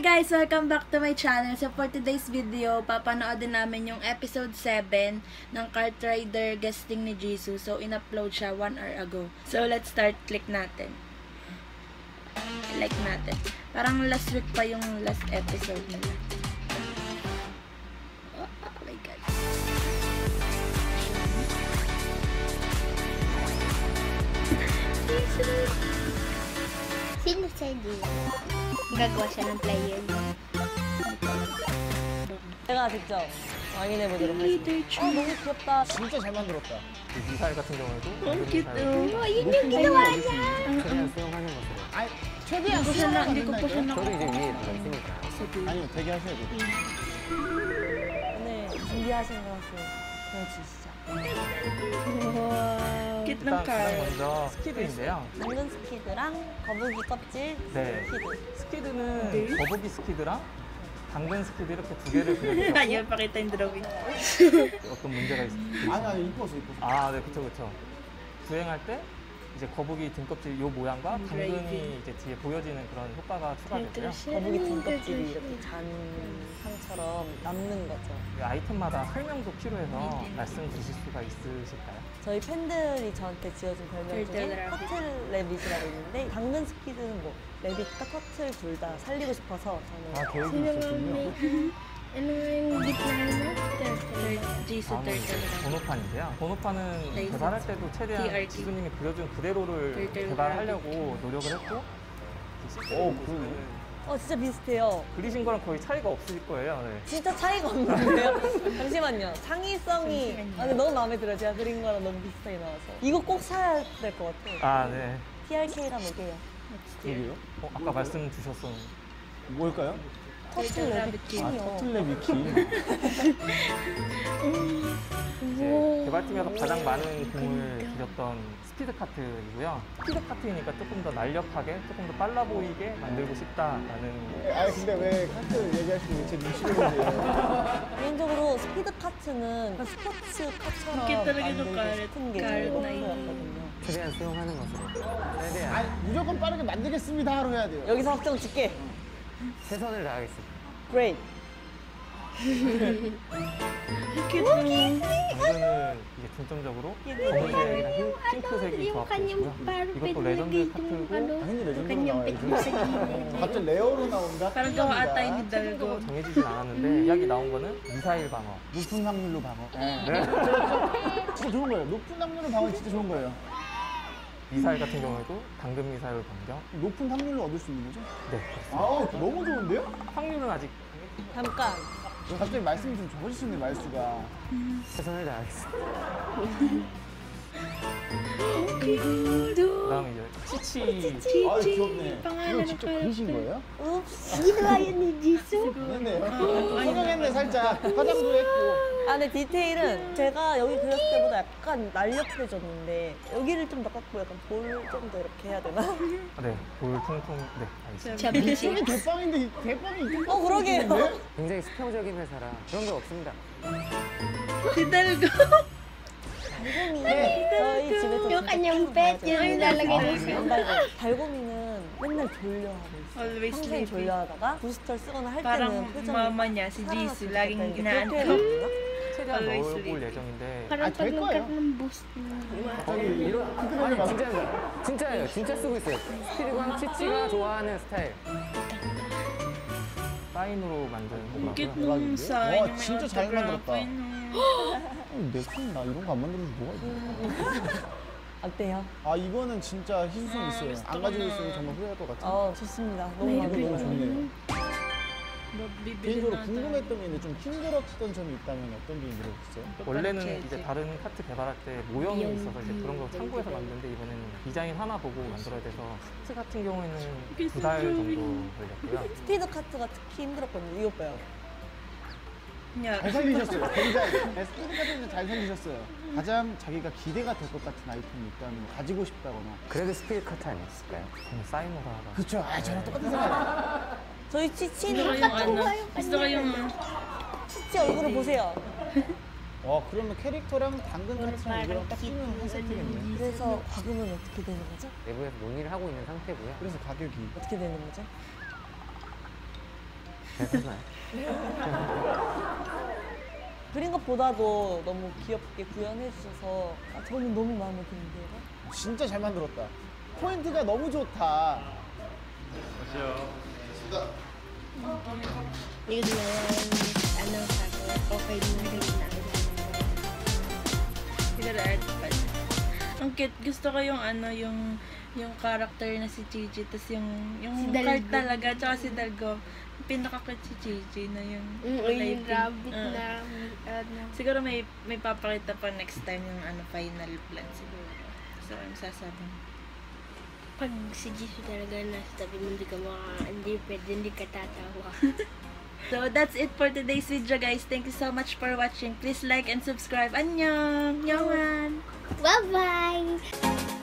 guys! Welcome back to my channel. So for today's video, papanoodin namin yung episode 7 ng Kart Rider guesting ni Jisoo. So in-upload siya 1 hour ago. So let's start. Click natin. Like natin. Parang last week pa yung last episode nila. Oh my god. Sino sa Jisoo? Gagawa siya ng player. 제가 직접 확인해 보도록 하겠습니다. 너무 귀엽다. 진짜 잘 만들었다. 미사일 같은 경우에도 Cute Oh, yun yung ginawa niya. 최대한 수용하는 것으로. 아니, 최대한 hindi ko pa siya 저도 이제 위에 들어 있으니까. 아니요, 되게 하셔야 돼요. 오늘 준비하신 것을 보여주시죠. Cute ng 일단 car. 가장 먼저 스키드인데요. 당근 스키드랑 거북이 껍질 네. 스키드. 스키드는 거북이 스키드랑 당근 스키드 이렇게 두 개를 그려주셨고 Ayun, pakita yung drawing. 어떤 문제가 있을지. 아니, 이뻐서. 아, 네, 그쵸. 주행할 때 이제 거북이 등껍질 요 모양과 당근이 이제 뒤에 보여지는 그런 효과가 추가되고요. 거북이 등껍질이 이렇게 잔상처럼 남는 거죠. 이 아이템마다 설명도 필요해서 말씀 주실 수가 있으실까요? 저희 팬들이 저한테 지어준 별명 중에 터틀 래빗이라고 있는데 당근 스키드는 뭐 래빗과 터틀 둘 다 살리고 싶어서 저는 계획이 있었군요. Ano yung gitna na? Jisoo 다음은 이제 turtle. 번호판인데요. 번호판은 네, 개발할 때도 최대한 TRT. 지수님이 그려준 그대로를 turtle 개발하려고 노력을 했고 진짜 비슷해요. 그리신 거랑 거의 차이가 없을 거예요. 네. 진짜 차이가 없는데요? 잠시만요. 창의성이 근데 너무 마음에 들어요. 제가 그린 거랑 너무 비슷하게 나와서. 이거 꼭 사야 될 것 같아요. 아, 네. TRK가 뭐게요? 그게요? 아까 말씀 주셨었는데 뭘까요? 터틀 래빗 아, 킹이요. 터틀레 미키. 이제 개발팀에서 가장 많은 공을 들였던 스피드 카트이고요. 스피드 카트이니까 조금 더 날렵하게, 조금 더 빨라 보이게 만들고 싶다라는. 아니, 근데 왜 카트 얘기하시고 제 눈치를 보세요? 개인적으로 스피드 카트는 약간 스포츠 카처럼 Cute talaga 만들고 yung car- 싶은 게 car 제 na yun. 목표였거든요. 최대한 수용하는 것으로. 최대한 아니, 무조건 빠르게 만들겠습니다 하로 해야 돼요. 여기서 확정 짓게. 최선을 다하겠습니다. Great. 당근은 이게 중점적으로 검은색이랑 핑크색이 조합되어 있고요. 이것도 레전드 카트고 당연히 레전드로 Kanyang 나와야죠. pit sa gilid. 갑자기 레어로 나온다? Parang gawa ata yun ni Dalgo. 최종적으로 정해지진 않았는데 이야기 나온 거는 미사일 방어. 높은 확률로 방어. 네. 진짜 좋은 거예요. 높은 확률로 방어 진짜 좋은 거예요. 미사일 같은 경우에도 당근 미사일 변경. 높은 확률로 얻을 수 있는 거죠? 네. 아, 너무 좋은데요? 확률은 아직 잠깐. 갑자기 말씀이 좀 적어지시네, 말수가. 최선을 다하겠습니다. Cute. 그다음에 이제 치치. 아, 귀엽네. Pangalan 이거 ng 직접 character. 그리신 거예요? 읍스. Ginawa yun ni Jisoo. 했네요. 성형했네, 살짝. 화장도 했고. 아, 근데 디테일은 제가 여기 그렸을 때보다 약간 날렵해졌는데 여기를 좀 더 깎고 약간 볼 좀 더 이렇게 해야 되나? 네, 볼 통통. 네, 알겠습니다. Chubby 이게 대빵인데, 대빵이 이렇게. 그러게요. 굉장히 수평적인 회사라 그런 게 없습니다. Si Dalgo. 저희 집에서 Yung kanyang pet, yun yung nilalagay niya. 달고미는 맨날 졸려하고 있어요. Always 평생 sleeping. 졸려하다가 부스터를 쓰거나 할 Parang 때는 표정이 mama niya, si Jisoo, laging 그렇게 inaantok. 해놨거든요. 최대한 Always 넣어볼 sleeping. 예정인데. Parang 될 pag 거예요. nagkaroon ng boost. 진짜예요. 진짜 쓰고 있어요. 스피드광 치치가 좋아하는 스타일. 사인으로 만든 Cute 거고요. nung sign. 와, yung may 진짜 잘 autograph. 만들었다. Ayun, 내 손 나 이런 거 안 만들어서 뭐가 있어? 어때요? 아, 이거는 진짜 희소성 있어요. 안 가지고 있으면 정말 후회할 것 같아요. 좋습니다. 너무 이거 마음에 너무 들어요. 좋네요. 뭐 bibili 개인적으로 natin. 궁금했던 게 있는데 좀 힘들었던 점이 있다면 어떤 게 힘들었어요? 원래는 제- 이제 다른 카트 개발할 때 모형이 있어서 이제 그런 거 참고해서 만드는데 이번에는 디자인 하나 보고 만들어야 돼서 카트 같은 경우에는 2달 정도 걸렸고요. 스피드 카트가 특히 힘들었거든요. 이거 봐요. Yeah. 잘 살리셨어요. 굉장히. 네, 스피드카드는 잘 살리셨어요. 가장 자기가 기대가 될 것 같은 아이템이 있다면 가지고 싶다거나. 그래도 스피드 카트 아니었을까요? 저는 사이노라가 그쵸. 아, 저랑 똑같은 생각이에요. 저희 Gusto 치치는 ko yung ano. Gusto ko yung 치치 얼굴을 보세요. 와, 그러면 캐릭터랑 당근 카트랑 이거랑 딱 끼면 한 세트겠네. 그래서 과금은 어떻게 되는 거죠? 내부에서 논의를 하고 있는 상태고요. 그래서 가격이. 어떻게 되는 거죠? 잘 컸나요? 그린 것보다도 너무 귀엽게 구현해 주셔서 저는 너무 마음에 드는데요. 진짜 잘 만들었다. 포인트가 너무 좋다. Yun na ano sabi, okay na rin na. Siguro art pa siya. Ang cute. Gusto ko yung ano, yung character na si Gigi, tas yung Si card Dalgo. talaga, tsaka si Dalgo. Pinaka-cute si Gigi na yung kulay Yung pink. rabbit Ah. na ano. Siguro may papakita pa next time yung ano final plan siguro. So, ano sasabi mo? Pag si Jisoo talaga nasa tabi mo, hindi pwede, hindi ka tatawa. So, that's it for today's video, guys. Thank you so much for watching. Please like and subscribe. Annyeong! Annyeong! Bye-bye!